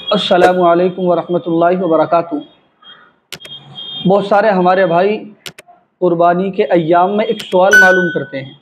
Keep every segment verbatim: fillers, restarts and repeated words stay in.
अस्सलामु अलैकुम वरहमतुल्लाहि वबरकातुहू। बहुत सारे हमारे भाई कुर्बानी के अय्याम में एक सवाल मालूम करते हैं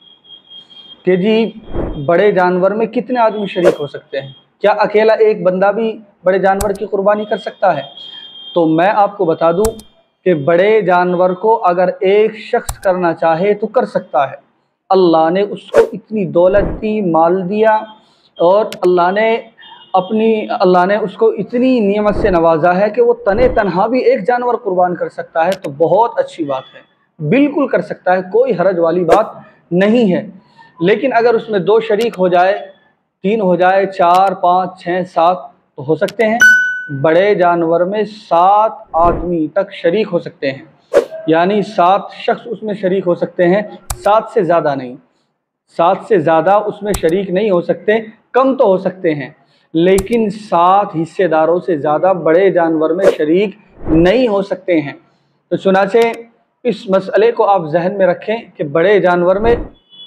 कि जी बड़े जानवर में कितने आदमी शरीक हो सकते हैं, क्या अकेला एक बंदा भी बड़े जानवर की कुर्बानी कर सकता है? तो मैं आपको बता दूं कि बड़े जानवर को अगर एक शख्स करना चाहे तो कर सकता है। अल्लाह ने उसको इतनी दौलत दी, माल दिया, और अल्लाह ने अपनी अल्लाह ने उसको इतनी नियमत से नवाजा है कि वो तने तनहा भी एक जानवर कुर्बान कर सकता है। तो बहुत अच्छी बात है, बिल्कुल कर सकता है, कोई हरज वाली बात नहीं है। लेकिन अगर उसमें दो शरीक हो जाए, तीन हो जाए, चार, पाँच, छः, सात तो हो सकते हैं। बड़े जानवर में सात आदमी तक शरीक हो सकते हैं, यानी सात शख्स उसमें शरीक हो सकते हैं, सात से ज़्यादा नहीं। सात से ज़्यादा उसमें शरीक नहीं हो सकते, कम तो हो सकते हैं, लेकिन सात हिस्सेदारों से ज़्यादा बड़े जानवर में शरीक नहीं हो सकते हैं। तो चुनाचे इस मसले को आप जहन में रखें कि बड़े जानवर में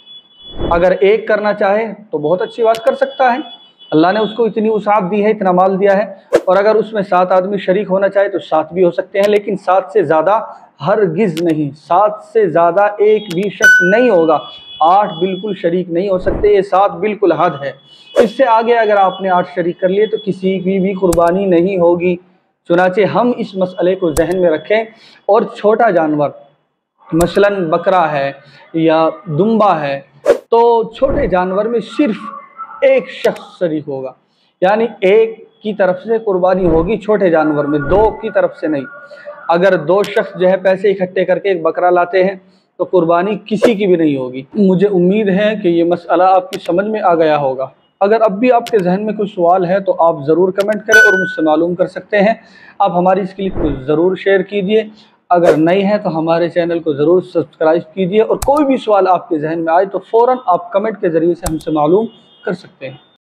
अगर एक करना चाहे तो बहुत अच्छी बात कर सकता है। अल्लाह ने उसको इतनी उसात दी है, इतना माल दिया है, और अगर उसमें सात आदमी शरीक होना चाहे तो सात भी हो सकते हैं, लेकिन सात से ज़्यादा हरगिज़ नहीं। सात से ज़्यादा एक भी शख्स नहीं होगा। आठ बिल्कुल शरीक नहीं हो सकते, ये सात बिल्कुल हद है। इससे आगे अगर आपने आठ शरीक कर लिए तो किसी की भी कुर्बानी नहीं होगी। चुनाचे हम इस मसले को जहन में रखें। और छोटा जानवर मसलन बकरा है या दुम्बा है, तो छोटे जानवर में सिर्फ एक शख्स शरीक होगा, यानी एक की तरफ से कुर्बानी होगी छोटे जानवर में, दो की तरफ से नहीं। अगर दो शख्स जो है पैसे इकट्ठे करके एक बकरा लाते हैं तो कुर्बानी किसी की भी नहीं होगी। मुझे उम्मीद है कि ये मसला आपकी समझ में आ गया होगा। अगर अब भी आपके जहन में कोई सवाल है तो आप ज़रूर कमेंट करें और मुझसे मालूम कर सकते हैं। आप हमारी इस क्लिप को ज़रूर शेयर कीजिए, अगर नहीं है तो हमारे चैनल को ज़रूर सब्सक्राइब कीजिए, और कोई भी सवाल आपके जहन में आए तो फ़ौरन आप कमेंट के ज़रिए से हमसे मालूम कर सकते हैं।